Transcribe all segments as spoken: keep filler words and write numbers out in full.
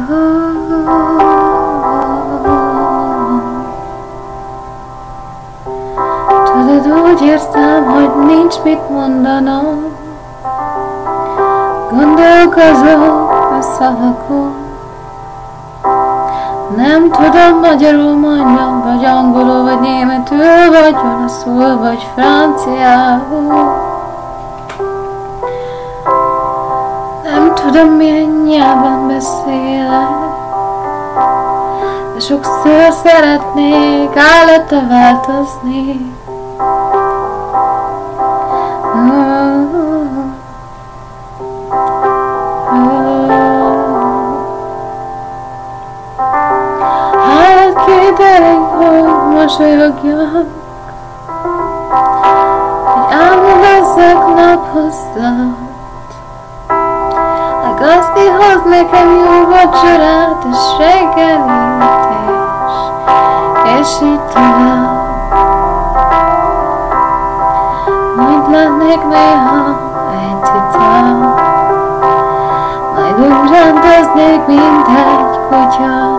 Tudod, úgy érzem, hogy nincs mit mondanom. Gondolkozok a szavakon. Nem tudom, magyarul mondjam, vagy angolul, vagy németül, vagy olaszul, vagy franciául. Nem tudom, milyen nyelven beszélek, de sokszor szeretnék állata változni. Hát két elég, hogy mosolyogjak, hogy álmodozzak naphosszat. Gazdi hoz nekem jó vacsorát és reggelit, és, és így tovább. Úgy lennék néha egy cica, majd úgy randoznék, mint egy kutya.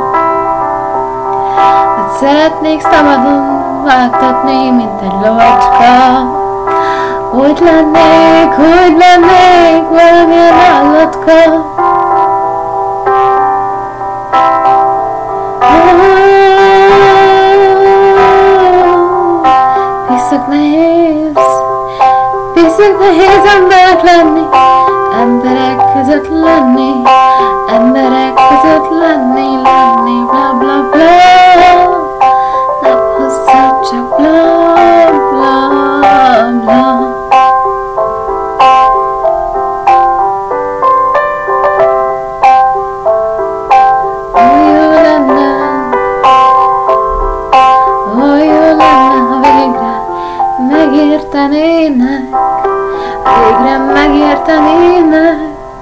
Vagy szeretnék szabadon vágtatni, mint egy lovacska. Úgy lennék, úgy lennék valamilyen állatka. Piszok nehéz, piszok nehéz emberek lenni, emberek között lenni, emberek között lenni, lenni, bla bla bla. Naphosszat csak bla bla bla. Megértenének, végre megértenének,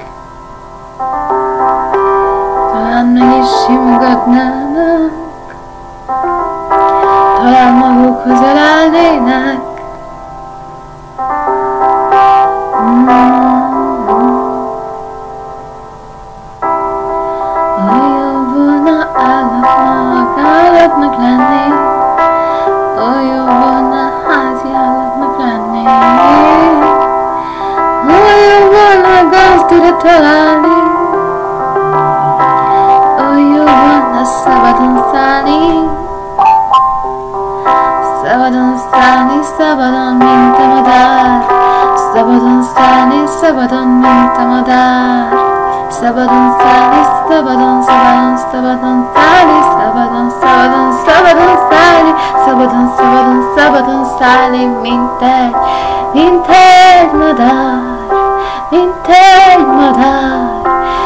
talán meg is simogatnának, talán magukhoz ölelnének. Olyan jó volna állatnak, állatnak lenni, olyan jó volna házi állatnak lenni, olyan volna gazdira találni, olyan jó volna szabadon szállni, szabadon szállni, szabadon, mint a madár, szabadon szállni, szabadon, mint a madár, szabadon szállni, szabadon, szabadon, szabadon szállni, szabadon, szabadon, szabadon szállni, szabadon, szabadon, szabadon szállni, mint egy, mint egy madár, mint egy madár,